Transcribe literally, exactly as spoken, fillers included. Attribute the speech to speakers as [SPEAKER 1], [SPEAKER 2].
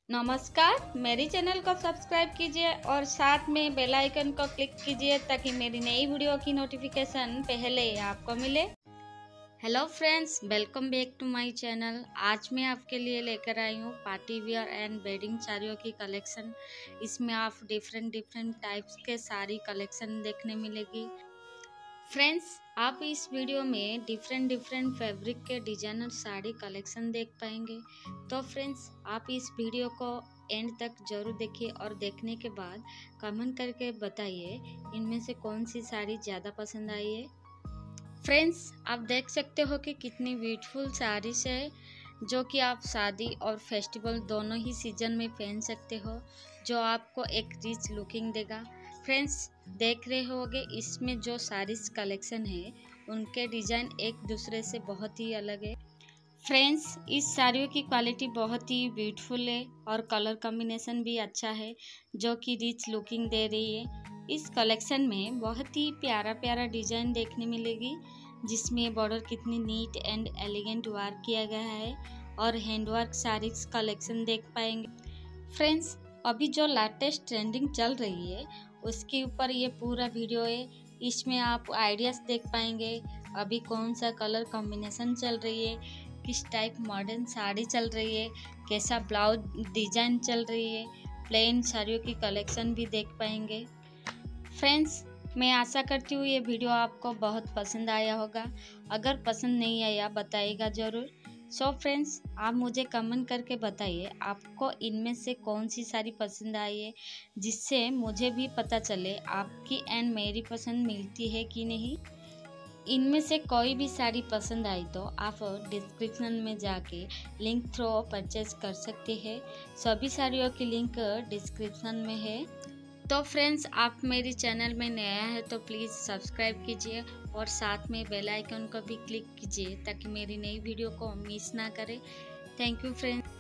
[SPEAKER 1] नमस्कार, मेरी चैनल को सब्सक्राइब कीजिए और साथ में बेल आइकन को क्लिक कीजिए ताकि मेरी नई वीडियो की नोटिफिकेशन पहले आपको मिले। Hello friends, welcome back to my channel. आज मैं आपके लिए लेकर आई हूँ पार्टी वियर एंड वेडिंग साड़ियों की कलेक्शन। इसमें आप डिफरेंट डिफरेंट टाइप्स के साड़ी कलेक्शन देखने मिलेगी। फ्रेंड्स, आप इस वीडियो में डिफरेंट डिफरेंट फैब्रिक के डिजाइनर साड़ी कलेक्शन देख पाएंगे। तो फ्रेंड्स, आप इस वीडियो को एंड तक जरूर देखिए और देखने के बाद कमेंट करके बताइए इनमें से कौन सी साड़ी ज़्यादा पसंद आई है। फ्रेंड्स, आप देख सकते हो कि कितनी ब्यूटीफुल साड़ीज है जो कि आप शादी और फेस्टिवल दोनों ही सीजन में पहन सकते हो, जो आपको एक रिच लुकिंग देगा। फ्रेंड्स, देख रहे होगे इसमें जो साड़ीज कलेक्शन है उनके डिज़ाइन एक दूसरे से बहुत ही अलग है। फ्रेंड्स, इस साड़ियों की क्वालिटी बहुत ही ब्यूटीफुल है और कलर कॉम्बिनेशन भी अच्छा है जो कि रिच लुकिंग दे रही है। इस कलेक्शन में बहुत ही प्यारा प्यारा डिज़ाइन देखने मिलेगी जिसमें बॉर्डर कितनी नीट एंड एलिगेंट वर्क किया गया है और हैंडवर्क साड़ीज कलेक्शन देख पाएंगे। फ्रेंड्स, अभी जो लेटेस्ट ट्रेंडिंग चल रही है उसके ऊपर ये पूरा वीडियो है। इसमें आप आइडियाज़ देख पाएंगे अभी कौन सा कलर कॉम्बिनेशन चल रही है, किस टाइप मॉडर्न साड़ी चल रही है, कैसा ब्लाउज डिजाइन चल रही है, प्लेन साड़ियों की कलेक्शन भी देख पाएंगे। फ्रेंड्स, मैं आशा करती हूँ ये वीडियो आपको बहुत पसंद आया होगा। अगर पसंद नहीं आया बताइएगा ज़रूर। सो फ्रेंड्स, आप मुझे कमेंट करके बताइए आपको इनमें से कौन सी साड़ी पसंद आई है, जिससे मुझे भी पता चले आपकी एंड मेरी पसंद मिलती है कि नहीं। इनमें से कोई भी साड़ी पसंद आई तो आप डिस्क्रिप्शन में जाके लिंक थ्रू परचेज कर सकते हैं। सभी साड़ियों की लिंक डिस्क्रिप्शन में है। तो फ्रेंड्स, आप मेरी चैनल में नया है तो प्लीज़ सब्सक्राइब कीजिए और साथ में बेल आइकन को भी क्लिक कीजिए ताकि मेरी नई वीडियो को मिस ना करें। Thank you friends.